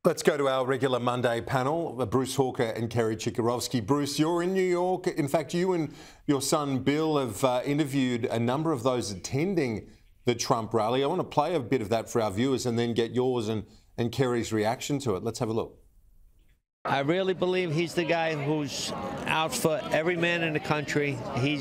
Let's go to our regular Monday panel, Bruce Hawker and Kerry Chikarovski. Bruce, you're in New York. In fact, you and your son Bill have interviewed a number of those attending the Trump rally. I want to play a bit of that for our viewers and then get yours and Kerry's reaction to it. Let's have a look. I really believe he's the guy who's out for every man in the country. He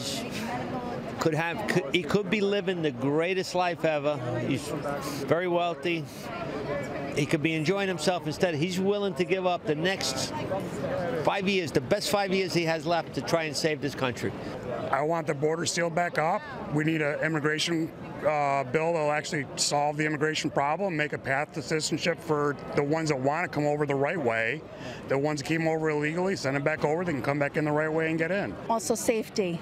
could be living the greatest life ever. He's very wealthy. He could be enjoying himself. Instead, he's willing to give up the next 5 years, the best 5 years he has left, to try and save this country. I want the border sealed back up. We need an immigration bill that will actually solve the immigration problem, make a path to citizenship for the ones that want to come over the right way. The ones that came over illegally, send them back over. They can come back in the right way and get in. Also safety,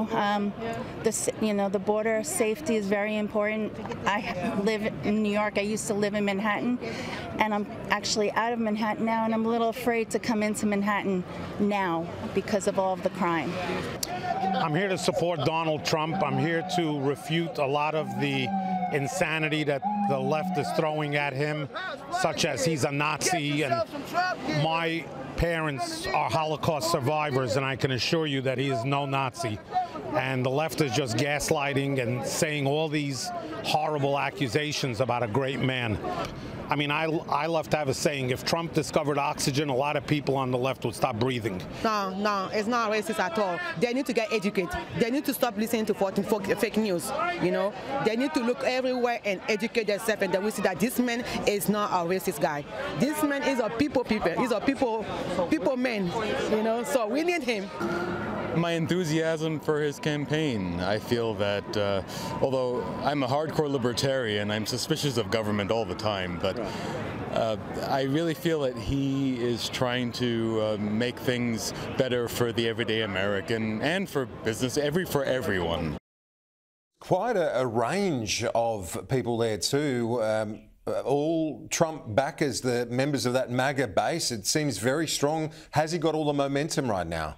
the border safety is very important. I live in New York. I used to live in Manhattan, and I'm actually out of Manhattan now, and I'm a little afraid to come into Manhattan now because of all of the crime. I'm here to support Donald Trump. I'm here to refute a lot of the insanity that the left is throwing at him, such as he's a Nazi. And my parents are Holocaust survivors, and I can assure you that he is no Nazi. And the left is just gaslighting and saying all these horrible accusations about a great man. I mean, I love to have a saying, if Trump discovered oxygen, a lot of people on the left would stop breathing. No, it's not racist at all. They need to get educated. They need to stop listening to fake news, They need to look everywhere and educate themselves, and then we see that this man is not a racist guy. This man is a people. He's a people man, so we need him. My enthusiasm for his campaign. I feel that although I'm a hardcore libertarian, I'm suspicious of government all the time, but I really feel that he is trying to make things better for the everyday American and for business, for everyone. Quite a range of people there too. All Trump backers, the members of that MAGA base. It seems very strong. Has he got all the momentum right now?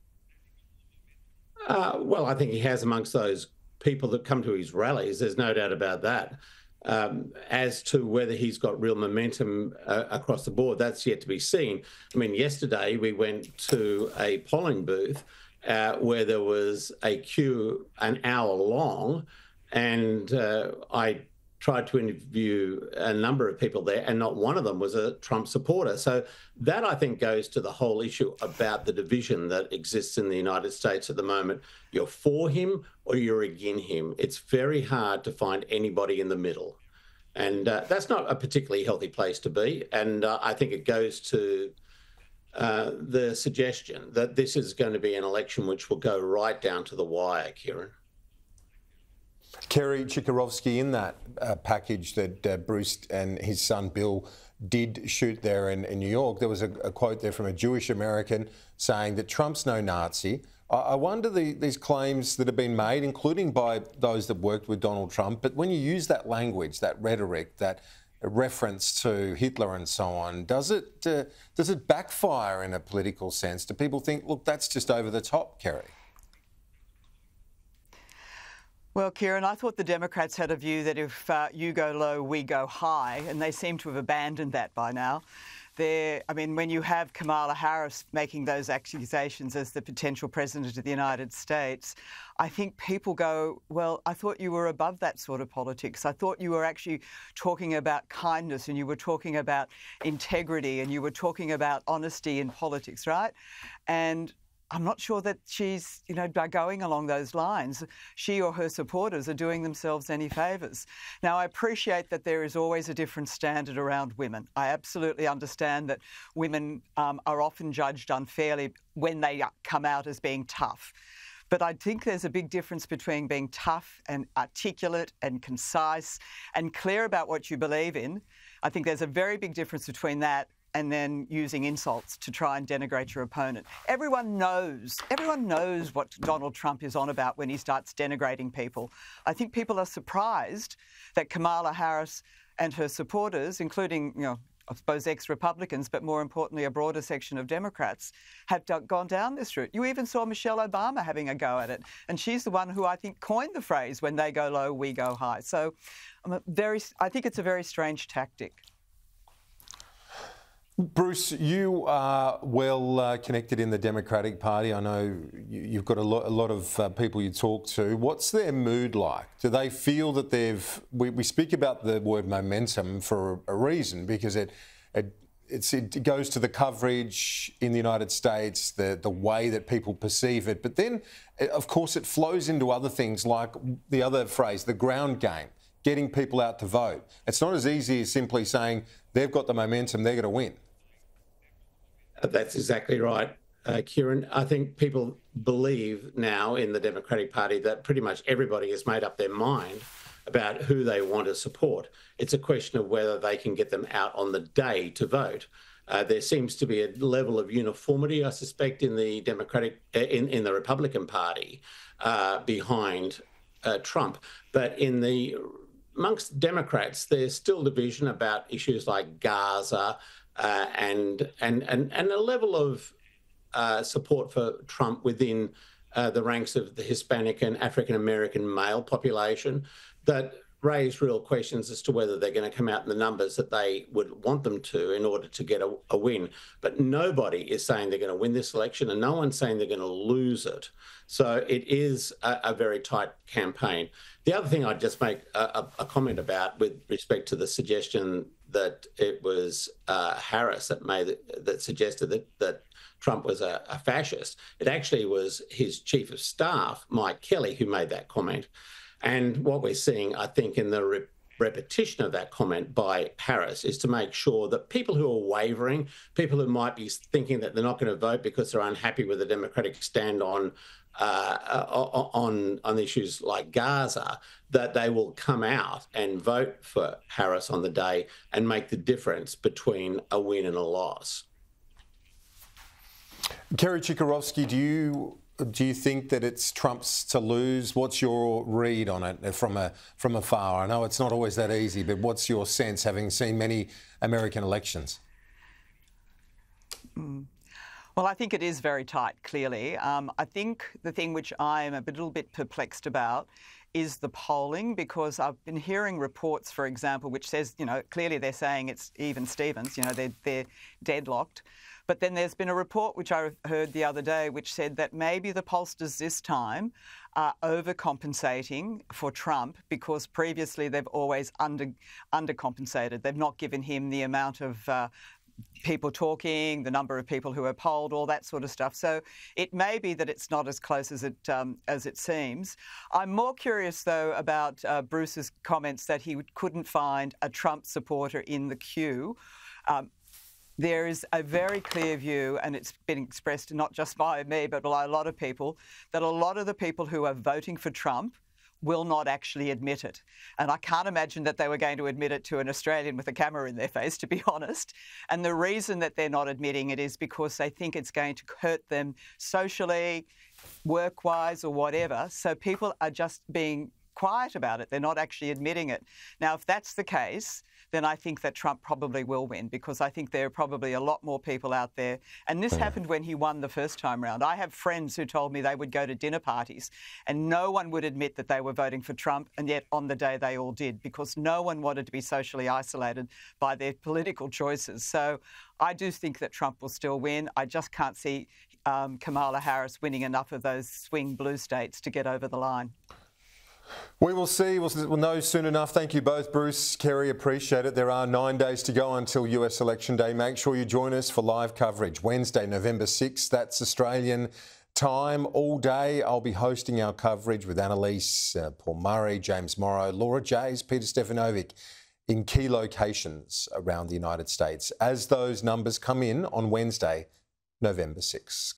Well, I think he has amongst those people that come to his rallies. There's no doubt about that. As to whether he's got real momentum across the board, that's yet to be seen. I mean, yesterday we went to a polling booth where there was a queue an hour long, and I tried to interview a number of people there, and not one of them was a Trump supporter. So that, I think, goes to the whole issue about the division that exists in the United States at the moment. You're for him or you're against him. It's very hard to find anybody in the middle. And that's not a particularly healthy place to be. And I think it goes to the suggestion that this is going to be an election which will go right down to the wire, Kieran. Kerry Chikarovski, in that package that Bruce and his son Bill did shoot there in New York, there was a quote there from a Jewish American saying that Trump's no Nazi. I wonder these claims that have been made, including by those that worked with Donald Trump, but when you use that language, that rhetoric, that reference to Hitler and so on, does it backfire in a political sense? Do people think, look, that's just over the top, Kerry? Well, Kieran, I thought the Democrats had a view that if you go low, we go high, and they seem to have abandoned that by now. When you have Kamala Harris making those accusations as the potential president of the United States, I think people go, well, I thought you were above that sort of politics. I thought you were actually talking about kindness, and you were talking about integrity, and you were talking about honesty in politics, right? And I'm not sure that she's, by going along those lines, she or her supporters are doing themselves any favours. Now, I appreciate that there is always a different standard around women. I absolutely understand that women are often judged unfairly when they come out as being tough. But I think there's a big difference between being tough and articulate and concise and clear about what you believe in. I think there's a very big difference between that and then using insults to try and denigrate your opponent. Everyone knows what Donald Trump is on about when he starts denigrating people. I think people are surprised that Kamala Harris and her supporters, including, I suppose ex-Republicans, but more importantly a broader section of Democrats, have gone down this route. You even saw Michelle Obama having a go at it, and she's the one who I think coined the phrase, when they go low, we go high. So I think it's a very strange tactic. Bruce, you are well connected in the Democratic Party. I know you've got a lot of people you talk to. What's their mood like? Do they feel that we speak about the word momentum for a reason, because it goes to the coverage in the United States, the way that people perceive it. But then, of course, it flows into other things like the other phrase, the ground game, getting people out to vote. It's not as easy as simply saying they've got the momentum, they're going to win. That's exactly right, Kieran. I think people believe now in the Democratic Party that pretty much everybody has made up their mind about who they want to support. It's a question of whether they can get them out on the day to vote. There seems to be a level of uniformity, I suspect, in the in the Republican Party behind Trump, but amongst Democrats, there's still division about issues like Gaza. And a level of support for Trump within the ranks of the Hispanic and African American male population that raise real questions as to whether they're going to come out in the numbers that they would want them to in order to get a win. But nobody is saying they're going to win this election, and no one's saying they're going to lose it. So it is a very tight campaign. The other thing I'd just make a comment about with respect to the suggestion that it was Harris that suggested that Trump was a fascist. It actually was his chief of staff, Mike Kelly, who made that comment. And what we're seeing, I think, in the repetition of that comment by Harris is to make sure that people who are wavering, people who might be thinking that they're not going to vote because they're unhappy with the Democratic stand on issues like Gaza, that they will come out and vote for Harris on the day and make the difference between a win and a loss. Kerry Chikarovski, do you think that it's Trump's to lose? What's your read on it from afar? I know it's not always that easy, but what's your sense, having seen many American elections? Well, I think it is very tight, clearly. I think the thing which I'm a little bit perplexed about is the polling, because I've been hearing reports, for example, which says, clearly they're saying it's even Stevens, they're deadlocked. But then there's been a report which I heard the other day which said that maybe the pollsters this time are overcompensating for Trump, because previously they've always undercompensated. They've not given him the amount of people talking, the number of people who are polled, all that sort of stuff. So it may be that it's not as close as it seems. I'm more curious, though, about Bruce's comments that he couldn't find a Trump supporter in the queue. There is a very clear view, and it's been expressed not just by me, but by a lot of people, that a lot of the people who are voting for Trump will not actually admit it. And I can't imagine that they were going to admit it to an Australian with a camera in their face, to be honest. And the reason that they're not admitting it is because they think it's going to hurt them socially, work-wise, or whatever. So people are just being quiet about it. They're not actually admitting it. Now, if that's the case, then I think that Trump probably will win, because I think there are probably a lot more people out there. And this happened when he won the first time round. I have friends who told me they would go to dinner parties and no one would admit that they were voting for Trump, and yet on the day they all did, because no one wanted to be socially isolated by their political choices. So I do think that Trump will still win. I just can't see Kamala Harris winning enough of those swing blue states to get over the line. We will see. We'll know soon enough. Thank you both, Bruce, Kerry. Appreciate it. There are 9 days to go until US Election Day. Make sure you join us for live coverage Wednesday, November 6th. That's Australian time all day. I'll be hosting our coverage with Annalise, Paul Murray, James Morrow, Laura Jays, Peter Stefanovic in key locations around the United States as those numbers come in on Wednesday, November 6th.